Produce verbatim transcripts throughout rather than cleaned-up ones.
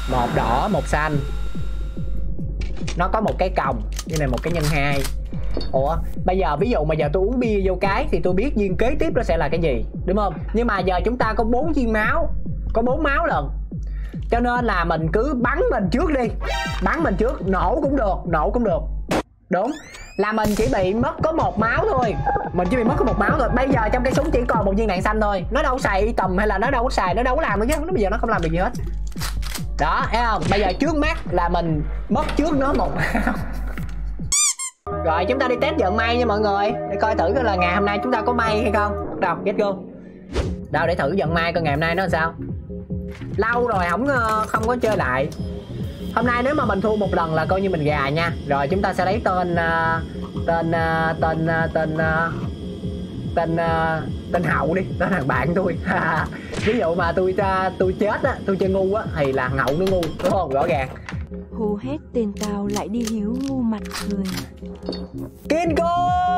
Một đỏ một xanh. Nó có một cái còng, như này một cái nhân hai. Ủa, bây giờ ví dụ mà giờ tôi uống bia vô cái thì tôi biết viên kế tiếp nó sẽ là cái gì, đúng không? Nhưng mà giờ chúng ta có bốn viên máu, có bốn máu lần, cho nên là mình cứ bắn mình trước đi. Bắn mình trước, nổ cũng được, nổ cũng được. Đúng, là mình chỉ bị mất có một máu thôi. Mình chỉ bị mất có một máu thôi. Bây giờ trong cây súng chỉ còn một viên đạn xanh thôi. Nó đâu xài y tầm hay là nó đâu có xài, nó đâu có làm nữa chứ. Nó bây giờ nó không làm được gì hết. Đó, thấy không? Bây giờ trước mắt là mình mất trước nó một máu. Rồi chúng ta đi test vận may nha mọi người, để coi thử coi là ngày hôm nay chúng ta có may hay không. Đâu, get go. Đâu để thử vận may coi ngày hôm nay nó làm sao. Lâu rồi không không có chơi lại. Hôm nay nếu mà mình thua một lần là coi như mình gà nha. Rồi chúng ta sẽ lấy tên uh, tên uh, tên uh, tên uh, tên uh, tên Hậu đi, tên thằng bạn tôi. Ví dụ mà tôi uh, tôi chết á, tôi chơi ngu á thì là Hậu nó ngu, đúng không? Rõ ràng. Hô hét tên tao lại đi hiếu ngu mặt cười. Kingo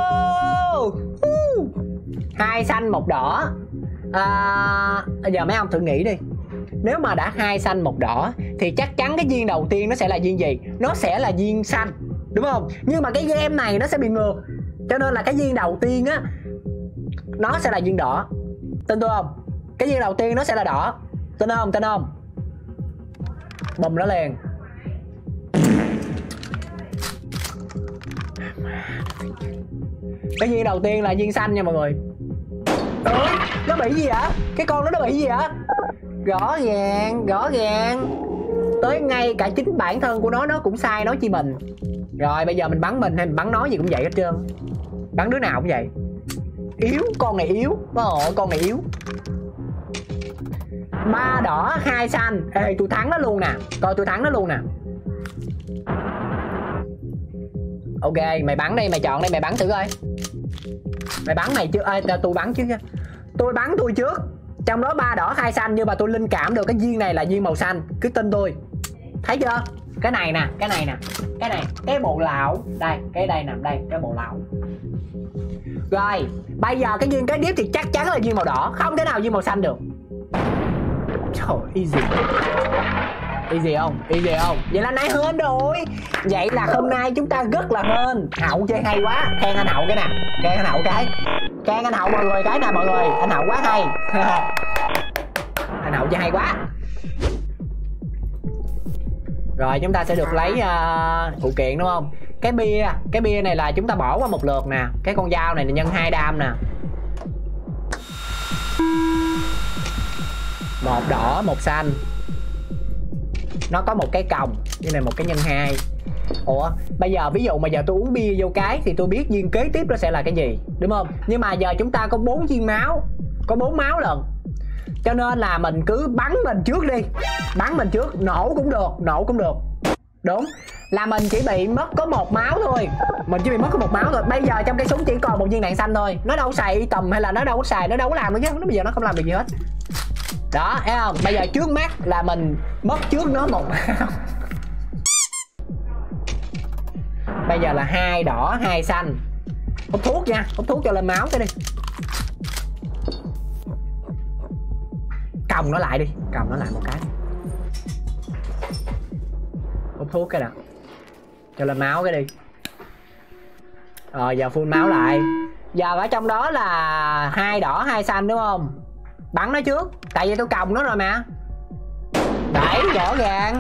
hai xanh một đỏ. À, giờ mấy ông thử nghĩ đi, nếu mà đã hai xanh một đỏ thì chắc chắn cái viên đầu tiên nó sẽ là viên gì? Nó sẽ là viên xanh, đúng không? Nhưng mà cái game này nó sẽ bị ngược, cho nên là cái viên đầu tiên á nó sẽ là viên đỏ. Tin tôi không? Cái viên đầu tiên nó sẽ là đỏ. Tin không? Tin không? Bùm nó liền. Cái viên đầu tiên là viên xanh nha mọi người. Ôi, nó bị gì vậy? Cái con đó nó bị gì vậy? Rõ ràng, rõ ràng. Tới ngay cả chính bản thân của nó nó cũng sai nói chi mình. Rồi bây giờ mình bắn mình hay mình bắn nó gì cũng vậy hết trơn. Bắn đứa nào cũng vậy. Yếu, con này yếu. Ồ, con này yếu. Ba đỏ, hai xanh. Ê, tôi thắng nó luôn nè. Coi tôi thắng nó luôn nè. Ok, mày bắn đây, mày chọn đây, mày bắn thử coi. Mày bắn mày trước. Ê, tôi bắn trước nha. Tôi bắn tôi trước. Trong đó ba đỏ hai xanh, nhưng mà tôi linh cảm được cái viên này là viên màu xanh. Cứ tin tôi. Thấy chưa? Cái này nè, cái này nè. Cái này, cái bộ lão. Đây, cái đây nè, đây, cái bộ lão. Rồi, bây giờ cái viên kế tiếp thì chắc chắn là viên màu đỏ. Không thể nào viên màu xanh được. Trời, easy. Easy không? Easy không? Vậy là nãy hên rồi. Vậy là hôm nay chúng ta rất là hên. Hậu chơi hay quá. Khen anh Hậu cái nè. Khen anh Hậu cái. Khen anh Hậu mọi người cái nè mọi người. Anh Hậu quá hay. Anh Hậu chơi hay quá. Rồi chúng ta sẽ được lấy uh, phụ kiện đúng không? Cái bia. Cái bia này là chúng ta bỏ qua một lượt nè. Cái con dao này là nhân hai đam nè. Một đỏ một xanh. Nó có một cái còng, như này một cái nhân hai. Ủa, bây giờ ví dụ mà giờ tôi uống bia vô cái thì tôi biết viên kế tiếp nó sẽ là cái gì, đúng không? Nhưng mà giờ chúng ta có bốn viên máu, có bốn máu lần, cho nên là mình cứ bắn mình trước đi. Bắn mình trước, nổ cũng được, nổ cũng được. Đúng, là mình chỉ bị mất có một máu thôi. Mình chỉ bị mất có một máu thôi. Bây giờ trong cái súng chỉ còn một viên đạn xanh thôi. Nó đâu xài y tầm hay là nó đâu có xài, nó đâu có làm nữa chứ. Nó bây giờ nó không làm được gì hết. Đó, thấy không? Bây giờ trước mắt là mình mất trước nó một máu. Bây giờ là hai đỏ, hai xanh. Hút thuốc nha, hút thuốc cho lên máu cái đi. Còng nó lại đi, còng nó lại một cái. Hút thuốc cái nào. Cho lên máu cái đi. Rồi giờ full máu lại. Giờ ở trong đó là hai đỏ, hai xanh đúng không? Bắn nó trước, tại vì tôi còng nó rồi mà. Đấy, rõ ràng.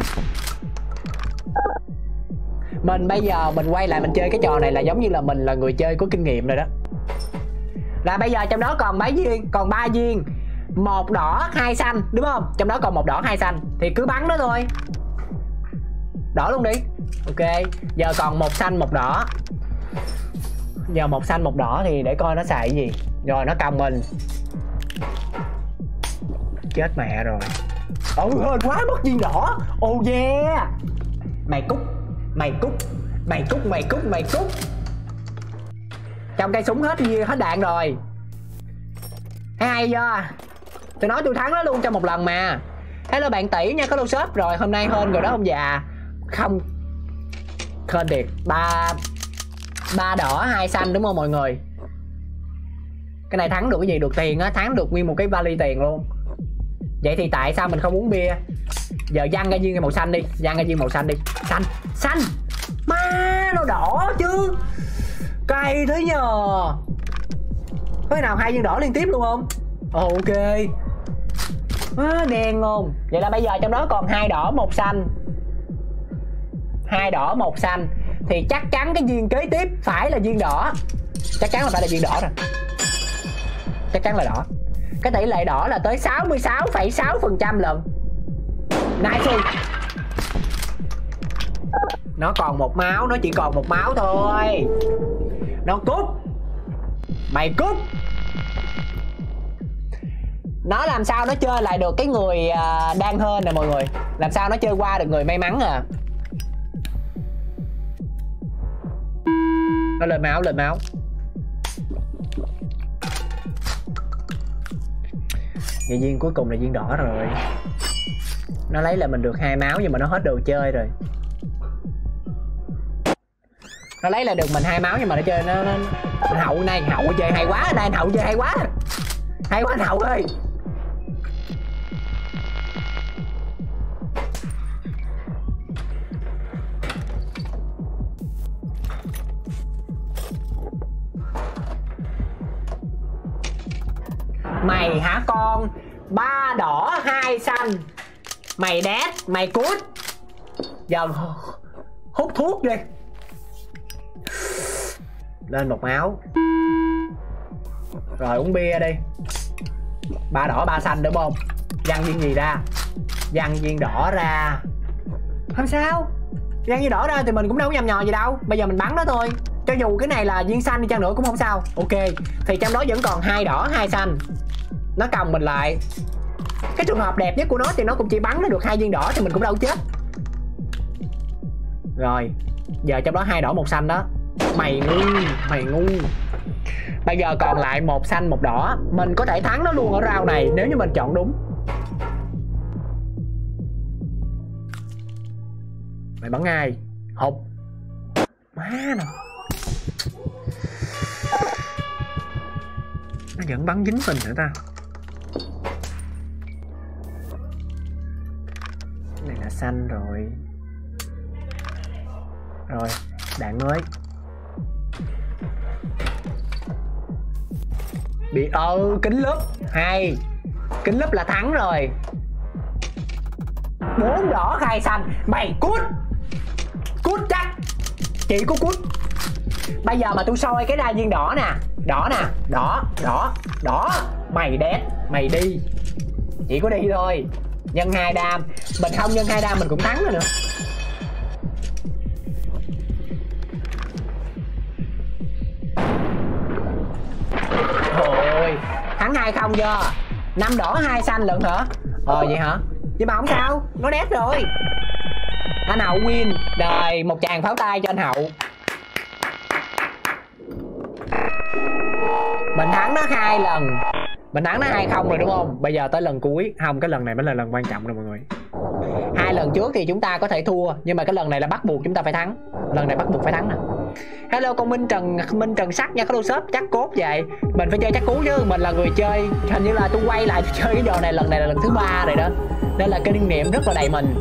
Mình bây giờ mình quay lại mình chơi cái trò này là giống như là mình là người chơi có kinh nghiệm rồi đó. Là bây giờ trong đó còn mấy viên? Còn ba viên. Một đỏ, hai xanh, đúng không? Trong đó còn một đỏ, hai xanh. Thì cứ bắn nó thôi. Đỏ luôn đi. Ok, giờ còn một xanh, một đỏ. Giờ một xanh, một đỏ thì để coi nó xài cái gì. Rồi nó còng mình. Chết mẹ rồi. Ôi hên quá mất viên đỏ. Oh yeah. Mày cút. Mày cút. Mày cút, mày cút, mày cút. Trong cây súng hết gì hết đạn rồi. Hay chưa? Tôi nói tôi thắng nó luôn trong một lần mà. Hello bạn tỷ nha, có lô shop rồi. Hôm nay hên rồi đó ông già. Không. Hên thiệt. Ba ba đỏ, hai xanh đúng không mọi người? Cái này thắng được cái gì? Được tiền á, thắng được nguyên một cái vali tiền luôn. Vậy thì tại sao mình không uống bia? Giờ văng ra viên màu xanh đi, văng ra viên màu xanh đi. Xanh, xanh. Má nó đỏ chứ. Cay thế nhờ. Có nào hai viên đỏ liên tiếp luôn không? Ok. À, đen luôn. Vậy là bây giờ trong đó còn hai đỏ một xanh. Hai đỏ một xanh. Thì chắc chắn cái viên kế tiếp phải là viên đỏ. Chắc chắn là phải là viên đỏ rồi. Chắc chắn là đỏ. Cái tỷ lệ đỏ là tới sáu mươi sáu phẩy sáu phần trăm lần. Nice. Nó còn một máu. Nó chỉ còn một máu thôi. Nó cút. Mày cút. Nó làm sao nó chơi lại được cái người uh, đang hên nè mọi người. Làm sao nó chơi qua được người may mắn à. Nó lên máu, lên máu. Vậy viên cuối cùng là viên đỏ rồi. Nó lấy là mình được hai máu nhưng mà nó hết đồ chơi rồi. Nó lấy là được mình hai máu nhưng mà nó chơi nó, nó... Hậu này, Hậu chơi hay quá. Đây anh Hậu chơi hay quá. Hay quá anh Hậu ơi. Mày hả con? Ba đỏ hai xanh. Mày đét, mày cút. Giờ hút thuốc đi. Lên một máu. Rồi uống bia đi. Ba đỏ ba xanh đúng không? Văng viên gì ra? Văng viên đỏ ra. Không sao. Văng viên đỏ ra thì mình cũng đâu có nhầm nhò gì đâu. Bây giờ mình bắn nó thôi. Cho dù cái này là viên xanh đi chăng nữa cũng không sao. Ok. Thì trong đó vẫn còn hai đỏ hai xanh. Nó còng mình lại. Cái trường hợp đẹp nhất của nó thì nó cũng chỉ bắn nó được hai viên đỏ thì mình cũng đâu chết. Rồi. Giờ trong đó hai đỏ một xanh đó. Mày ngu. Mày ngu. Bây giờ còn lại một xanh một đỏ. Mình có thể thắng nó luôn ở round này nếu như mình chọn đúng. Mày bắn ai? Hụt. Má nè. Nó vẫn bắn dính mình nữa ta. Cái này là xanh rồi. Rồi, đạn mới. Bị ờ kính lúp. Hay. Kính lúp là thắng rồi. Bốn đỏ hai xanh. Mày cút. Cút chắc. Chị có cút. Bây giờ mà tôi soi cái đa viên đỏ nè. Đỏ nè. Đỏ. Đỏ. Đỏ. Mày đét. Mày đi. Chỉ có đi thôi. Nhân hai đam. Mình không nhân hai đam mình cũng thắng rồi nữa. Ôi. Thắng hai không chưa? Năm đỏ hai xanh lận hả? Ờ vậy hả? Nhưng mà không sao. Nó đét rồi. Anh Hậu win. Rồi một tràng pháo tay cho anh Hậu. Mình thắng nó hai lần. Mình thắng nó hai không rồi đúng không? Bây giờ tới lần cuối. Không, cái lần này mới là lần quan trọng rồi mọi người. Hai lần trước thì chúng ta có thể thua. Nhưng mà cái lần này là bắt buộc chúng ta phải thắng. Lần này bắt buộc phải thắng nè. Hello con Minh Trần. Minh Trần Sắc nha. Có đô shop chắc cốt vậy. Mình phải chơi chắc cú chứ. Mình là người chơi. Hình như là tôi quay lại tôi chơi cái trò này lần này là lần thứ ba rồi đó. Nên là kinh nghiệm rất là đầy mình.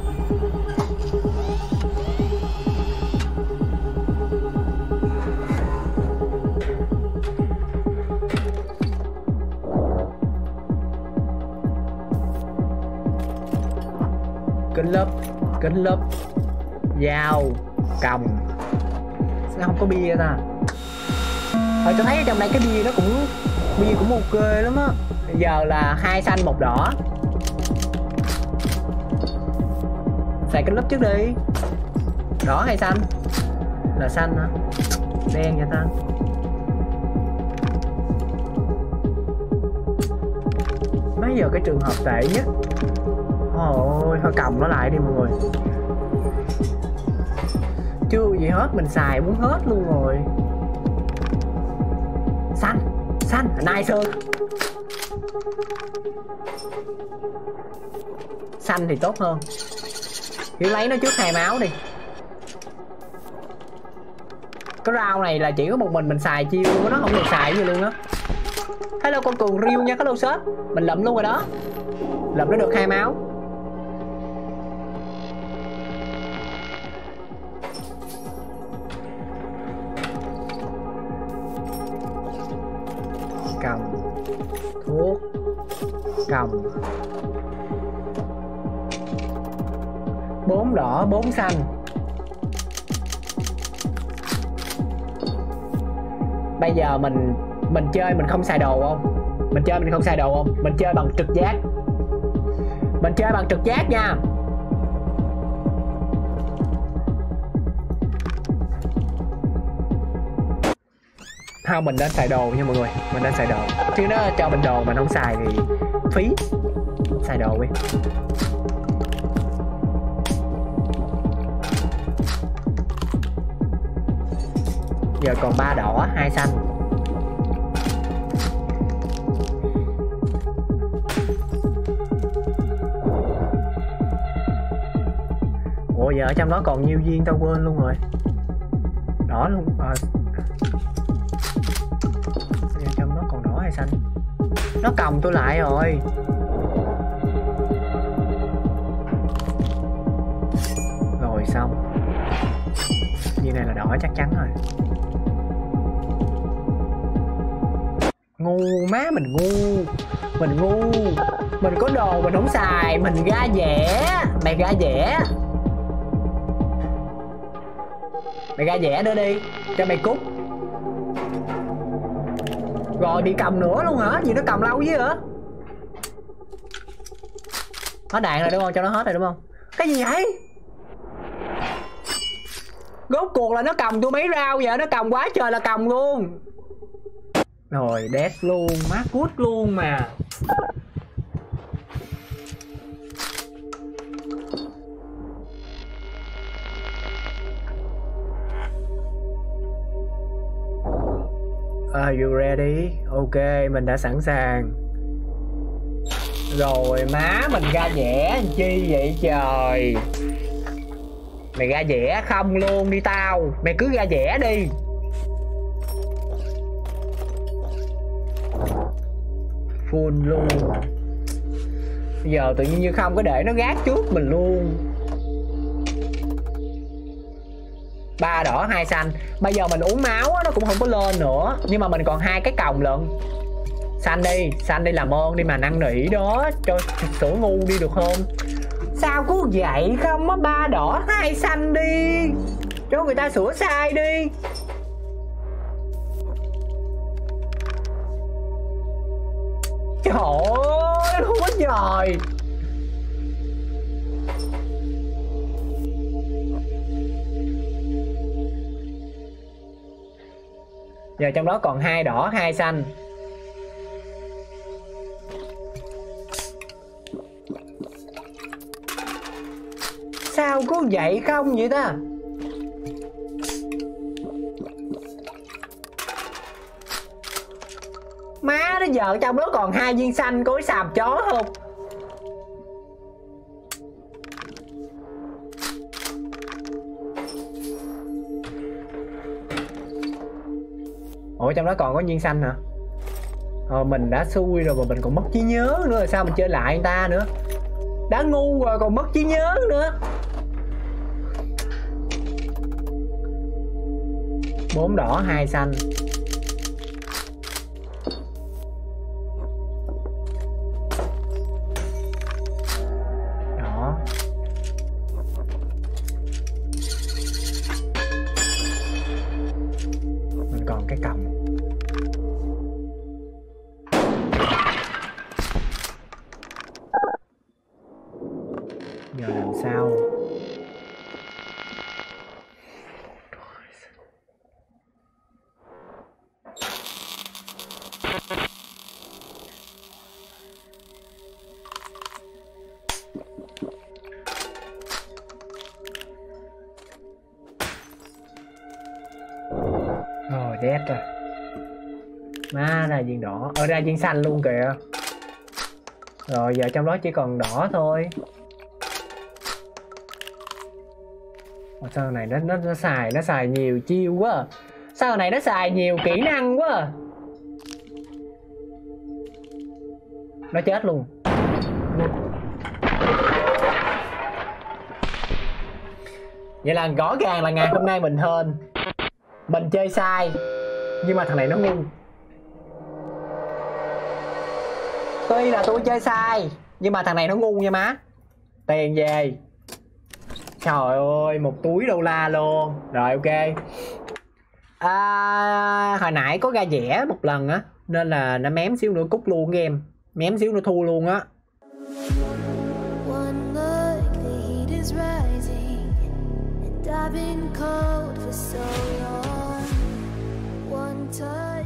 Kính lúp. Kính lúp. Dao. Còng. Sao không có bia ta? Hồi tôi thấy trong đây cái bia nó cũng bia cũng ok lắm á. Giờ là hai xanh một đỏ. Xài kính lúp trước đi. Đỏ hay xanh? Là xanh hả? Đen vậy ta? Mấy giờ cái trường hợp tệ nhất? Ôi, thôi cầm nó lại đi mọi người. Chưa gì hết, mình xài muốn hết luôn rồi. Xanh, xanh, nice hơn. Xanh thì tốt hơn. Chỉ lấy nó trước hai máu đi. Cái round này là chỉ có một mình mình xài chiêu luôn á, nó không được xài gì luôn á. Hello con Cường Riêu nha, hello shop. Mình lụm luôn rồi đó. Lụm nó được hai máu. Cầm thuốc, cầm bốn đỏ bốn xanh. Bây giờ mình mình chơi mình không xài đồ không? Mình chơi mình không xài đồ không? Mình chơi bằng trực giác. Mình chơi bằng trực giác nha. Không, mình nên xài đồ nha mọi người. Mình nên xài đồ. Chứ nó cho mình đồ mà không xài thì phí. Xài đồ đi. Giờ còn ba đỏ, hai xanh. Ủa giờ ở trong đó còn nhiêu viên tao quên luôn rồi. Đỏ luôn à. Giờ trong đó còn đỏ hay xanh? Nó còng tôi lại rồi. Rồi xong. Như này là đỏ chắc chắn rồi. Ngu má, mình ngu. Mình ngu. Mình có đồ mình không xài. Mình ra vẻ. Mày ra vẻ. Mày ra vẻ nữa đi. Cho mày cút. Rồi bị cầm nữa luôn hả? Gì nó cầm lâu chứ hả? Hết đạn rồi đúng không? Cho nó hết rồi đúng không? Cái gì vậy? Rốt cuộc là nó cầm tôi mấy rau vậy? Nó cầm quá trời là cầm luôn. Rồi dead luôn. Má cút luôn mà. Are you ready? Ok, mình đã sẵn sàng. Rồi má, mình ra vẻ chi vậy trời? Mày ra vẻ không luôn đi tao. Mày cứ ra vẻ đi. Full luôn. Bây giờ tự nhiên như không có để nó gác trước mình luôn. Ba đỏ hai xanh. Bây giờ mình uống máu nó cũng không có lên nữa. Nhưng mà mình còn hai cái còng lận. Xanh đi, xanh đi làm ơn đi mà năn nỉ đó. Cho sửa ngu đi được không? Sao cứ vậy không á? Ba đỏ hai xanh đi. Cho người ta sửa sai đi. Trời ơi, không có trời. Giờ trong đó còn hai đỏ hai xanh. Sao có vậy không vậy ta? Má nó giờ trong đó còn hai viên xanh, có cái xàm chó không? Ủa trong đó còn có viên xanh hả? Ờ mình đã xui rồi mà mình còn mất trí nhớ nữa, rồi sao mình chơi lại người ta nữa? Đã ngu rồi còn mất trí nhớ nữa. Bốn đỏ hai xanh. Đỏ. Mình còn cái cầm. Giờ làm sao? Rồi dead rồi. Má ra viên đỏ. Ở ra viên xanh luôn kìa. Rồi giờ trong đó chỉ còn đỏ thôi. Ủa, sao này nó, nó nó xài nó xài nhiều chiêu quá à. Sao này nó xài nhiều kỹ năng quá à. Nó chết luôn. Vậy là rõ ràng là ngày hôm nay mình hên. Mình chơi sai. Nhưng mà thằng này nó ngu. Tuy là tôi chơi sai, nhưng mà thằng này nó ngu nha má. Tiền về. Trời ơi, một túi đô la luôn. Rồi ok. À, hồi nãy có ra vẽ một lần á, nên là nó mém xíu nữa cút luôn game. Mém xíu nữa thua luôn á. I've been cold for so long. One touch